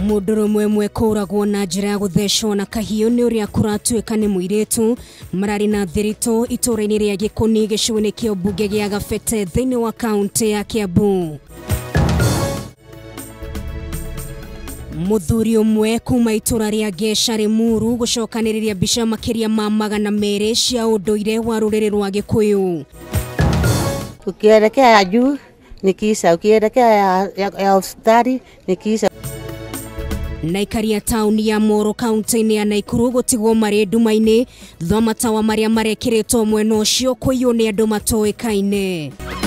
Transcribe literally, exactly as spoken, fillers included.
Mũndũrũme mwe kũragwo na njĩra ya gũthecwo na kahiũ nĩ ũrĩa kũratuĩka nĩ mũirĩtu mararĩ na thirito itũũra-inĩ rĩa Gĩkũni gĩcigo-inĩ kĩa mbunge gĩa Gabete thĩinĩ wa kaunti ya Kiambu. Mũthuri ũmwe kuma itũũra rĩa Gesha Limuru gũcokanĩrĩria mbica makĩria ma magana merĩ cia ũndũire wa rũrĩrĩ rwa Gĩkũyũ. Ukielekea ya juu ni kisa, ukielekea ya, ya, ya hospitali ni kisa. Naikaria tauni ya Mohoro kaunti-inĩ ya Naikuru gũtigwo marĩ nduma-inĩ thutha wa matawa marĩa marekĩrĩtwo mwena ũcio kũiywo nĩ andũ matoĩkaine.